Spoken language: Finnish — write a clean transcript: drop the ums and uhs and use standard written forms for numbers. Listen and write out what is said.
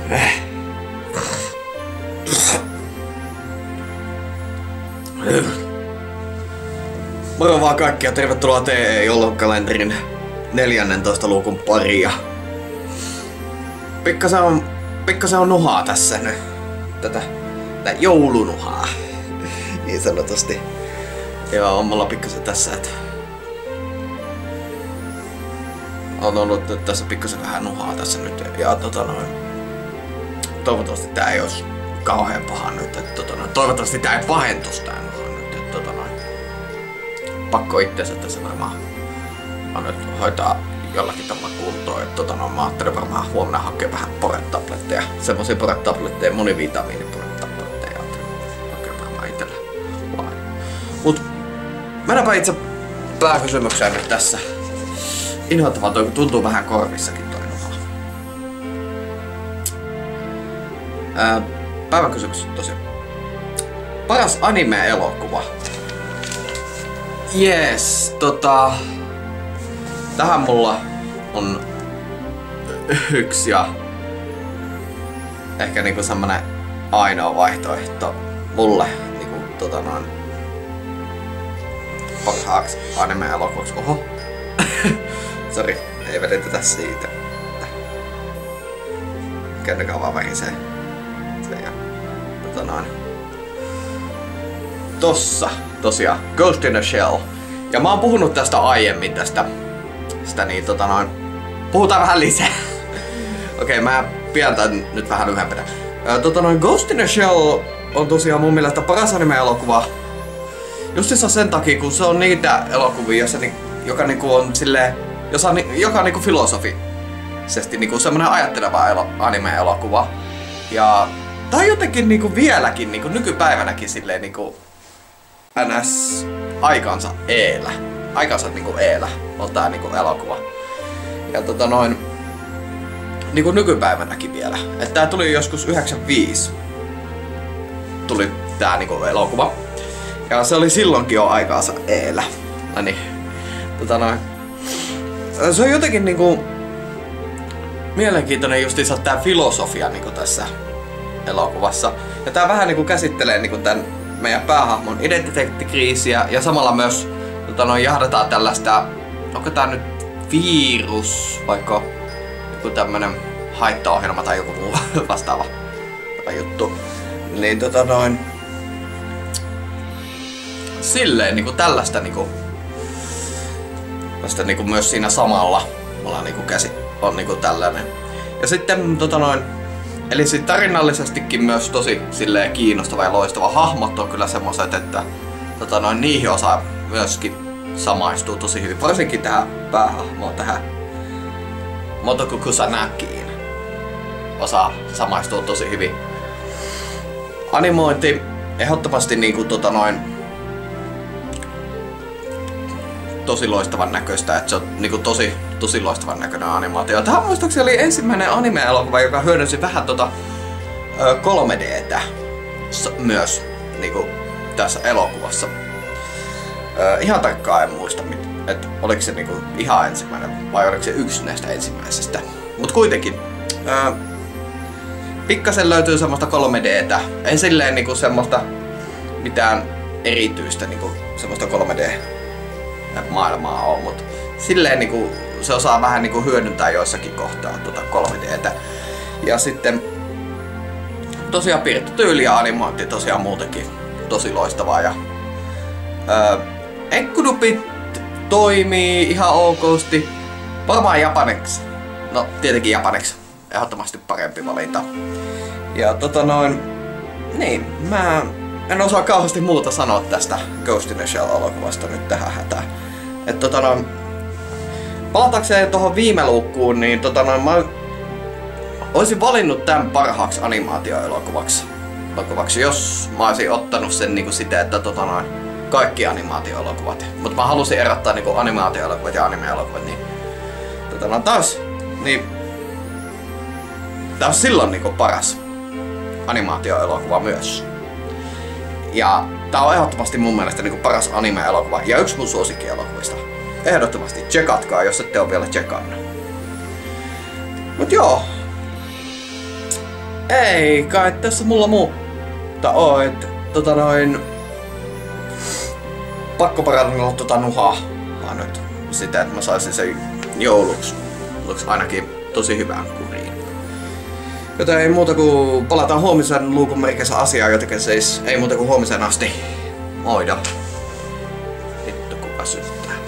Moro vaan kaikki ja tervetuloa TE-joulukalenterin 14 lukun pariin. Pikkasen on nuhaa tässä nyt. Tätä joulunuhaa. Niin sanotusti. Joo, on mulla pikkasen tässä, että on ollut tässä pikkasen vähän nuhaa tässä nyt. Ja toivottavasti tää ei olisi kauhean paha nyt. Toivottavasti tää ei pahentus tää nuhaa nyt. Pakko itseensä tässä varmaan nyt hoitaa jollakin tavalla kuntoon. Mä ajattelin varmaan huomenna hakea vähän poretabletteja. Semmosia poretabletteja, monivitamiiniporetabletteja. Hakea varmaan itellä. Mut mennäänpä itse pääkysymykseen nyt tässä. Inhoittavaa toi, kun tuntuu vähän korvissakin toi nuha. Päivän kysymys tosiaan. Paras anime-elokuva. Jees, tähän mulla on yksi ja ehkä niinku semmonen ainoa vaihtoehto mulle niinku parhaaksi anime-elokuvaksi. Oho. Sori, ei vedetetä siitä. Kännykää vaan värisee. Se ja tossa tosiaan Ghost in a Shell. Ja mä oon puhunut tästä aiemmin niin puhutaan vähän lisää. Okei, mä pidän tän nyt vähän lyhyempänä. Ghost in a Shell on tosiaan mun mielestä paras anime-elokuva. Justissa sen takia, kun se on niitä elokuvia, joka niinku on silleen, joka on niinku filosofisesti niinku semmonen ajatteleva anime-elokuva. Ja tää on jotenkin niinku vieläkin niinku nykypäivänäkin silleen niinku NS aikansa eellä. Aikansa niinku eellä on tää niinku elokuva. Ja niinku nykypäivänäkin vielä. Et tää tuli joskus 95. Tuli tää niinku elokuva. Ja se oli silloinkin jo aikaansa eellä. Noniin. Se on jotenkin niinku mielenkiintoinen justiinsa tää filosofia niinku tässä elokuvassa. Ja tää vähän niinku käsittelee niinku tän meidän päähahmon identiteettikriisiä ja samalla myös jahdataan tällaista, onko tää nyt virus vaikka joku tämmönen haittaohjelma tai joku muu vastaava juttu. Niin silleen niinku tällaista niinku myös siinä samalla mulla niinku käsi on niinku tällainen. Ja sitten eli sit tarinallisestikin myös tosi silleen kiinnostava ja loistava. Hahmot on kyllä semmoset, että niihin osaa myöskin samaistuu tosi hyvin. Varsinkin tähän päähahmoon, tähän Motoko Kusanakiin osaa samaistua tosi hyvin. Animointi ehdottomasti niinku tosi loistavan näköistä, että se on niinku tosi loistavan näköinen animaatio. Tämä muistaakseni oli ensimmäinen anime-elokuva, joka hyödynsi vähän 3D:tä myös niinku tässä elokuvassa. Ihan tarkkaan en muista, että oliko se niinku ihan ensimmäinen vai oliko se yksi näistä ensimmäisistä. Mut kuitenkin pikkasen löytyy semmoista 3D:tä. Ei silleen niinku semmoista mitään erityistä niinku semmoista 3D maailmaa on, mutta silleen niinku se osaa vähän niinku hyödyntää joissakin kohtaa 3D:tä. Ja sitten tosiaan piirretty ja animointi tosiaan muutenkin tosi loistavaa ja Ekkunupit toimii ihan okosti. Varmaan japaneksi. No tietenkin japaneksi. Ehdottomasti parempi valinta. Ja niin, mä en osaa kauheasti muuta sanoa tästä Ghost in a Shell-elokuvasta nyt tähän hätään. Et palatakseen tuohon viime luukkuun, niin mä olisin valinnut tämän parhaaksi animaatioelokuvaksi, jos mä olisin ottanut sen niinku sitä, että kaikki animaatioelokuvat. Mutta mä halusin erottaa niinku animaatioelokuvat ja anime-elokuvat, niin tää on silloin niinku paras animaatioelokuva myös. Ja tää on ehdottomasti mun mielestä niinku paras anime-elokuva ja yksi mun suosikkielokuvista. Ehdottomasti tsekatkaa, jos ette ole vielä tsekannut. Mut joo. Ei kai tässä mulla muuta oo, että pakko parannella nuhaa nyt sitä, että mä saisin sen jouluksi ainakin tosi hyvään kuriin. Joten ei muuta kuin palataan huomisen luukun meikänsä asiaa, jotenkin siis ei muuta kuin huomisen asti. Moido. Vittu kun väsyttää.